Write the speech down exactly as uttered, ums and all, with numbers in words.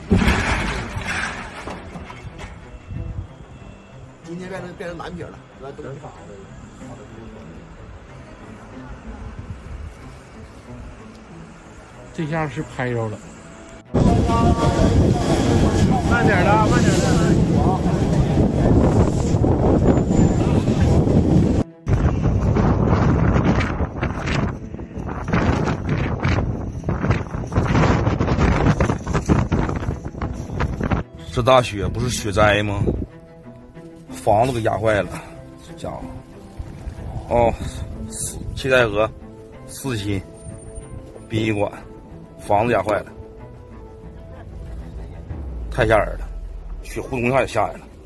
今天变成变成蓝皮了，来东西法的。 这下是拍着了。 慢点的，慢点的。 这大雪不是雪灾吗？房子给压坏了，这家伙！哦，七台河四期殡仪馆房子压坏了，太吓人了，雪呼隆一下就下来了。